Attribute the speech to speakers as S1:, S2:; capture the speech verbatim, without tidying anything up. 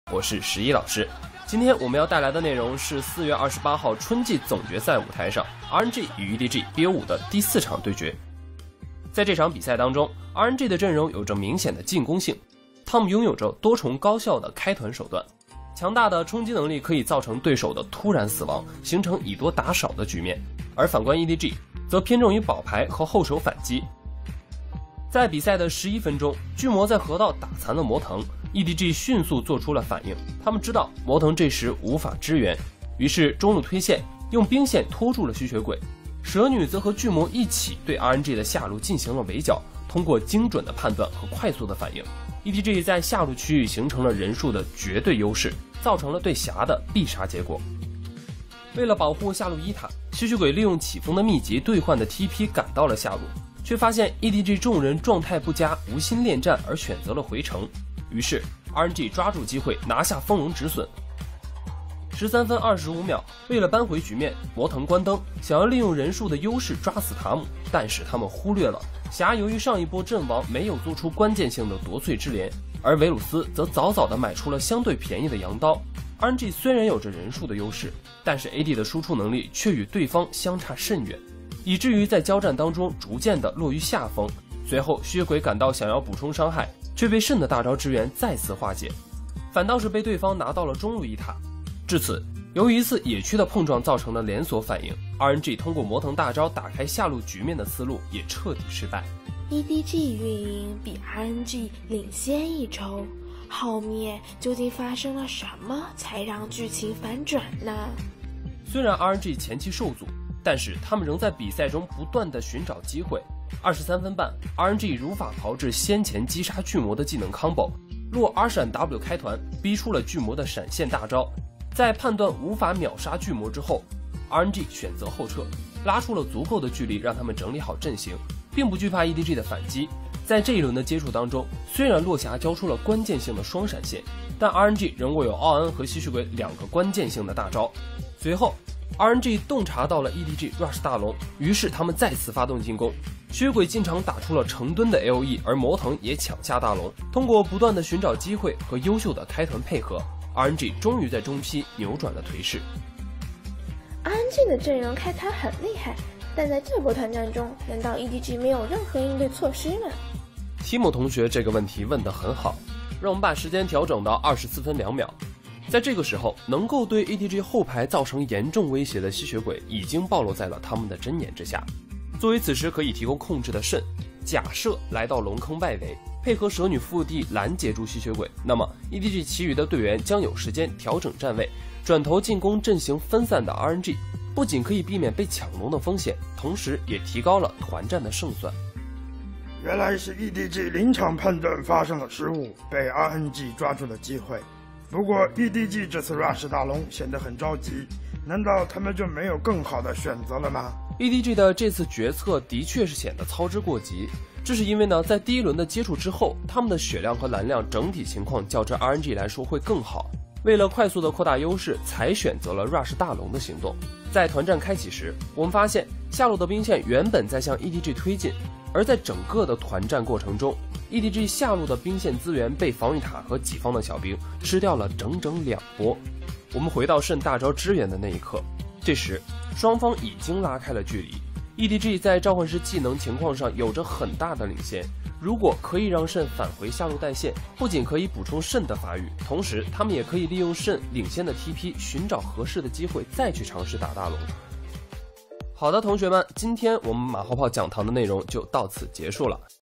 S1: 我是十一老师。今天我们要带来的内容是四月二十八号春季总决赛舞台上 R N G 与 E D G B O 五的第四场对决。在这场比赛当中 ，R N G 的阵容有着明显的进攻性，他们拥有着多重高效的开团手段，强大的冲击能力可以造成对手的突然死亡，形成以多打少的局面。而反观 E D G 则偏重于保牌和后手反击。在比赛的十一分钟，巨魔在河道打残了魔腾 ，E D G 迅速做出了反应。他们知道魔腾这时无法支援，于是中路推线，用兵线拖住了吸血鬼。蛇女则和巨魔一起对 R N G 的下路进行了围剿。通过精准的判断和快速的反应 ，E D G 在下路区域形成了人数的绝对优势，造成了对霞的必杀结果。为了保护下路一塔，吸血鬼利用起风的秘籍兑换的 T P 赶到了下路。却发现 E D G 众人状态不佳，无心恋战而选择了回城。于是 R N G 抓住机会拿下风龙止损。十三分二十五秒，为了扳回局面，魔腾关灯，想要利用人数的优势抓死塔姆，但是他们忽略了霞由于上一波阵亡没有做出关键性的夺萃之连，而维鲁斯则早早的买出了相对便宜的羊刀。R N G 虽然有着人数的优势，但是 A D 的输出能力却与对方相差甚远。以至于在交战当中逐渐的落于下风。随后吸血鬼赶到想要补充伤害，却被慎的大招支援再次化解，反倒是被对方拿到了中路一塔。至此，由于一次野区的碰撞造成的连锁反应 ，R N G 通过魔腾大招打开下路局面的思路也彻底失败。
S2: E D G 运营比 R N G 领先一筹，后面究竟发生了什么才让剧情反转呢？
S1: 虽然 R N G 前期受阻，但是他们仍在比赛中不断的寻找机会。二十三分半 ，R N G 如法炮制先前击杀巨魔的技能 combo， 落 R 闪 W 开团，逼出了巨魔的闪现大招。在判断无法秒杀巨魔之后 ，R N G 选择后撤，拉出了足够的距离让他们整理好阵型，并不惧怕 E D G 的反击。在这一轮的接触当中，虽然落霞交出了关键性的双闪现，但 R N G 仍握有奥恩和吸血鬼两个关键性的大招。随后R N G 洞察到了 E D G rush 大龙，于是他们再次发动进攻。吸血鬼进场打出了成吨的 L E， 而魔腾也抢下大龙。通过不断的寻找机会和优秀的开团配合 ，R N G 终于在中期扭转了颓势。
S2: R N G 的阵容开团很厉害，但在这波团战中，难道 E D G 没有任何应对措施吗？
S1: 提姆同学这个问题问得很好，让我们把时间调整到二十四分两秒。在这个时候，能够对 E D G 后排造成严重威胁的吸血鬼已经暴露在了他们的针眼之下。作为此时可以提供控制的肾，假设来到龙坑外围，配合蛇女腹地拦截住吸血鬼，那么 E D G 其余的队员将有时间调整站位，转头进攻阵型分散的 R N G， 不仅可以避免被抢龙的风险，同时也提高了团战的胜算。
S3: 原来是 E D G 临场判断发生了失误，被 R N G 抓住了机会。不过 E D G 这次 rush 大龙显得很着急，难道他们就没有更好的选择了吗？
S1: E D G 的这次决策的确是显得操之过急，这是因为呢，在第一轮的接触之后，他们的血量和蓝量整体情况较之 R N G 来说会更好。为了快速的扩大优势，才选择了 rush 大龙的行动。在团战开启时，我们发现下路的兵线原本在向 E D G 推进，而在整个的团战过程中 ，E D G 下路的兵线资源被防御塔和己方的小兵吃掉了整整两波。我们回到慎大招支援的那一刻，这时双方已经拉开了距离。E D G 在召唤师技能情况上有着很大的领先，如果可以让慎返回下路带线，不仅可以补充慎的发育，同时他们也可以利用慎领先的 T P 寻找合适的机会再去尝试打大龙。好的，同学们，今天我们马后炮讲堂的内容就到此结束了。